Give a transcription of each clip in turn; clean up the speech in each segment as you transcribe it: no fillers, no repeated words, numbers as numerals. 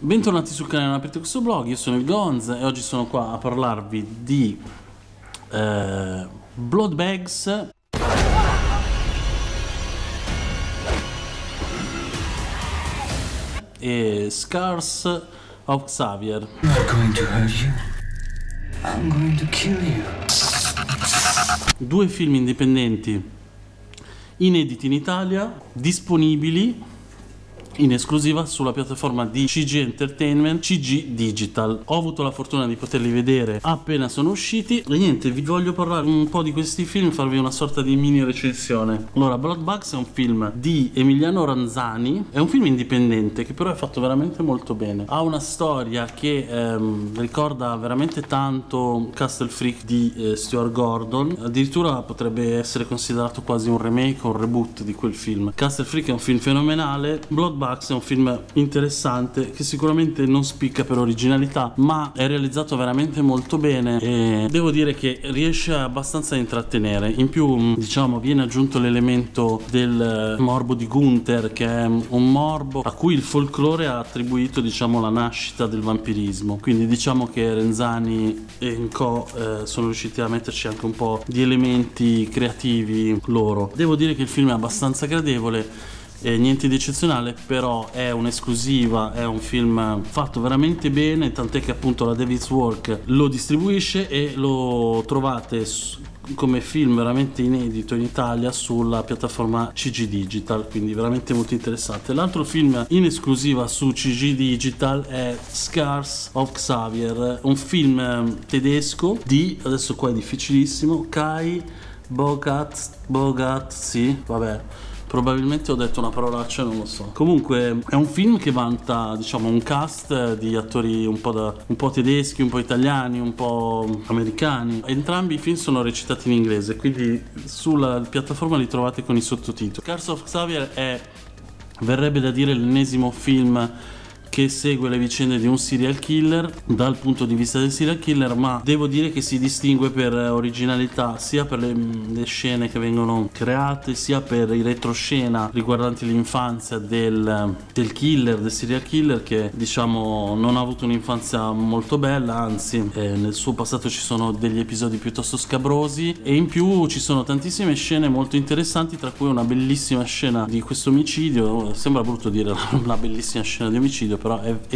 Bentornati sul canale Non aprite questo blog, io sono il Gonz e oggi sono qua a parlarvi di Blood Bags e Scars of Xavier. I'm not going to hurt you. I'm going to kill you. Due film indipendenti inediti in Italia, disponibili in esclusiva sulla piattaforma di CG Entertainment, CG Digital. Ho avuto la fortuna di poterli vedere appena sono usciti e niente, vi voglio parlare un po' di questi film, farvi una sorta di mini recensione. Allora, Blood Bags è un film di Emiliano Ranzani, è un film indipendente che però è fatto veramente molto bene. Ha una storia che ricorda veramente tanto Castle Freak di Stuart Gordon, addirittura potrebbe essere considerato quasi un remake o un reboot di quel film. Castle Freak è un film fenomenale, Blood Bags è un film interessante che sicuramente non spicca per originalità, ma è realizzato veramente molto bene e devo dire che riesce abbastanza a intrattenere. In più, diciamo, viene aggiunto l'elemento del morbo di Gunther, che è un morbo a cui il folklore ha attribuito, diciamo, la nascita del vampirismo. Quindi diciamo che Renzani e co sono riusciti a metterci anche un po' di elementi creativi loro. Devo dire che il film è abbastanza gradevole, niente di eccezionale, però è un'esclusiva, è un film fatto veramente bene, tant'è che appunto la Devil's Work lo distribuisce e lo trovate come film veramente inedito in Italia sulla piattaforma CG Digital, quindi veramente molto interessante. L'altro film in esclusiva su CG Digital è Scars of Xavier, un film tedesco di, adesso qua è difficilissimo, Kai Bogat, sì, vabbè, probabilmente ho detto una parolaccia, non lo so. Comunque è un film che vanta, diciamo, un cast di attori un po' tedeschi, un po' italiani, un po' americani. Entrambi i film sono recitati in inglese, quindi sulla piattaforma li trovate con i sottotitoli. Scars of Xavier verrebbe da dire l'ennesimo film che segue le vicende di un serial killer dal punto di vista del serial killer, ma devo dire che si distingue per originalità, sia per le scene che vengono create, sia per i retroscena riguardanti l'infanzia del killer, del serial killer, che diciamo non ha avuto un'infanzia molto bella, anzi nel suo passato ci sono degli episodi piuttosto scabrosi e in più ci sono tantissime scene molto interessanti, tra cui una bellissima scena di questo omicidio. Sembra brutto dire una bellissima scena di omicidio, però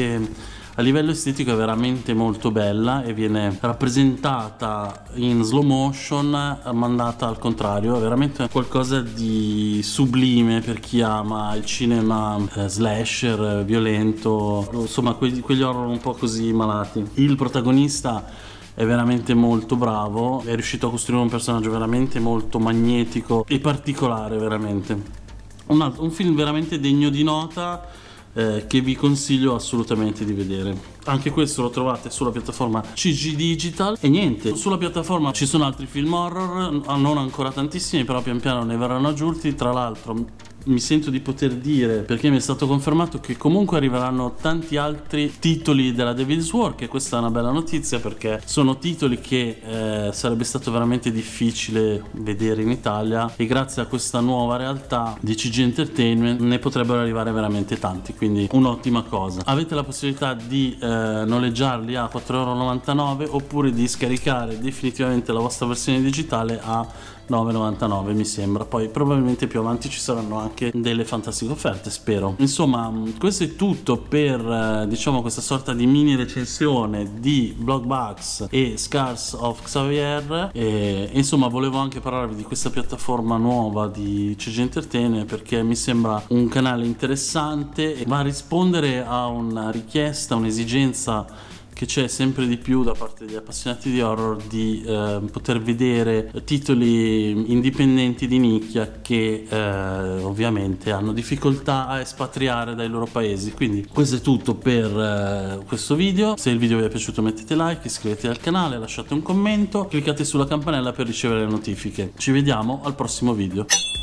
a livello estetico è veramente molto bella e viene rappresentata in slow motion, mandata al contrario. È veramente qualcosa di sublime per chi ama il cinema slasher, violento, insomma quegli horror un po' così malati. Il protagonista è veramente molto bravo, è riuscito a costruire un personaggio veramente molto magnetico e particolare, veramente un film veramente degno di nota, che vi consiglio assolutamente di vedere. Anche questo lo trovate sulla piattaforma CG Digital. E niente, sulla piattaforma ci sono altri film horror, non ancora tantissimi, però pian piano ne verranno aggiunti. Tra l'altro mi sento di poter dire, perché mi è stato confermato, che comunque arriveranno tanti altri titoli della Devil's Work, e questa è una bella notizia perché sono titoli che sarebbe stato veramente difficile vedere in Italia, e grazie a questa nuova realtà di CG Entertainment ne potrebbero arrivare veramente tanti, quindi un'ottima cosa. Avete la possibilità di noleggiarli a 4,99 € oppure di scaricare definitivamente la vostra versione digitale a 9,99 mi sembra. Poi probabilmente più avanti ci saranno anche delle fantastiche offerte, spero. Insomma, questo è tutto per diciamo questa sorta di mini recensione di Blood Bags e Scars of Xavier, e insomma volevo anche parlarvi di questa piattaforma nuova di CG Entertainment perché mi sembra un canale interessante e va a rispondere a una richiesta, un'esigenza che c'è sempre di più da parte degli appassionati di horror, di poter vedere titoli indipendenti di nicchia che ovviamente hanno difficoltà a espatriare dai loro paesi. Quindi questo è tutto per questo video. Se il video vi è piaciuto mettete like, iscrivetevi al canale, lasciate un commento, cliccate sulla campanella per ricevere le notifiche. Ci vediamo al prossimo video.